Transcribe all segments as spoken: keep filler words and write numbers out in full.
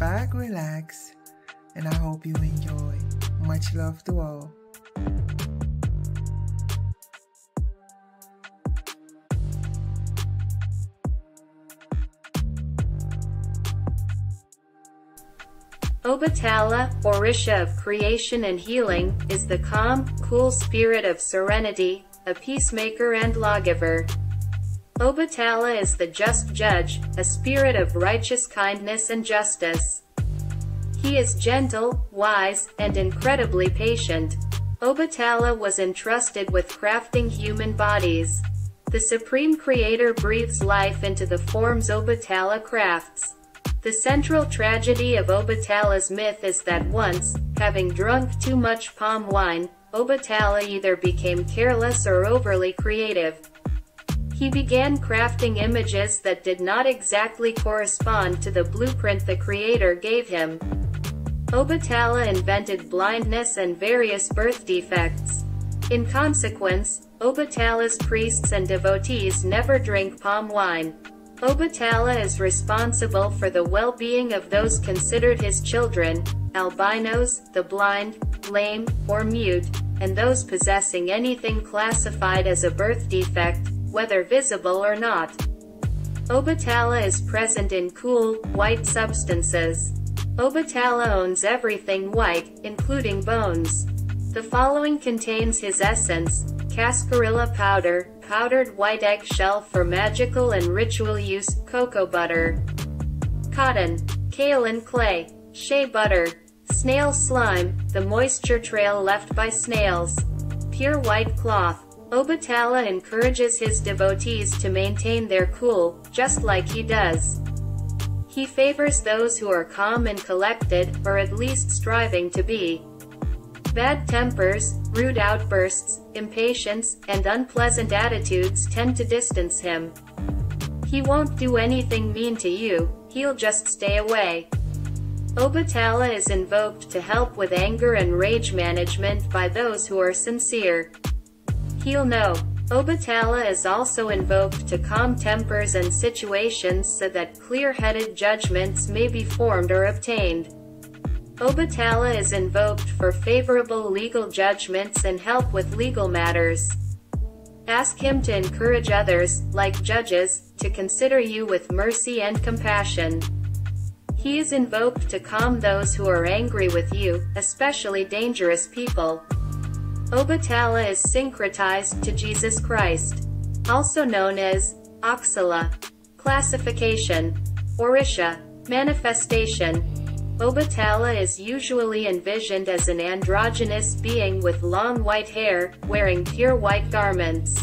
back, relax, and I hope you enjoy. Much love to all. Obatala, Orisha of creation and healing, is the calm, cool spirit of serenity, a peacemaker and lawgiver. Obatala is the just judge, a spirit of righteous kindness and justice. He is gentle, wise, and incredibly patient. Obatala was entrusted with crafting human bodies. The Supreme Creator breathes life into the forms Obatala crafts. The central tragedy of Obatala's myth is that once, having drunk too much palm wine, Obatala either became careless or overly creative. He began crafting images that did not exactly correspond to the blueprint the Creator gave him. Obatala invented blindness and various birth defects. In consequence, Obatala's priests and devotees never drink palm wine. Obatala is responsible for the well-being of those considered his children, albinos, the blind, lame, or mute, and those possessing anything classified as a birth defect, whether visible or not. Obatala is present in cool, white substances. Obatala owns everything white, including bones. The following contains his essence: cascarilla powder, powdered white eggshell for magical and ritual use, cocoa butter, cotton, kaolin clay, shea butter, snail slime, the moisture trail left by snails, pure white cloth. Obatala encourages his devotees to maintain their cool, just like he does. He favors those who are calm and collected, or at least striving to be. Bad tempers, rude outbursts, impatience, and unpleasant attitudes tend to distance him. He won't do anything mean to you, he'll just stay away. Obatala is invoked to help with anger and rage management by those who are sincere. He'll know. Obatala is also invoked to calm tempers and situations so that clear-headed judgments may be formed or obtained. Obatala is invoked for favorable legal judgments and help with legal matters. Ask him to encourage others, like judges, to consider you with mercy and compassion. He is invoked to calm those who are angry with you, especially dangerous people. Obatala is syncretized to Jesus Christ, also known as Oxala. Classification: Orisha, manifestation. Obatala is usually envisioned as an androgynous being with long white hair, wearing pure white garments.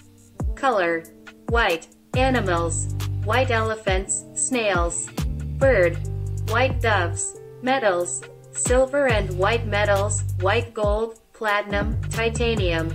Color: white. Animals: white elephants, snails. Bird: white doves. Metals: silver and white metals, white gold, platinum, titanium.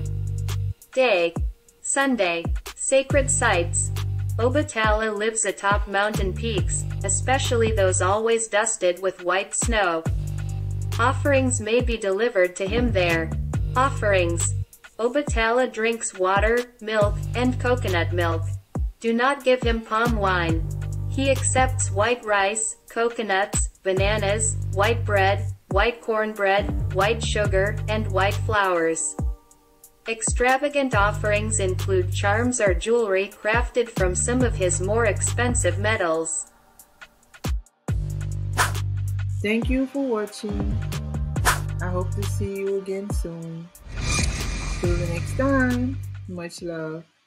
Day: Sunday. Sacred sites: Obatala lives atop mountain peaks, especially those always dusted with white snow. Offerings may be delivered to him there. Offerings: Obatala drinks water, milk, and coconut milk. Do not give him palm wine. He accepts white rice, coconuts, bananas, white bread, white cornbread, white sugar, and white flowers. Extravagant offerings include charms or jewelry crafted from some of his more expensive metals. Thank you for watching. I hope to see you again soon. Till the next time, much love.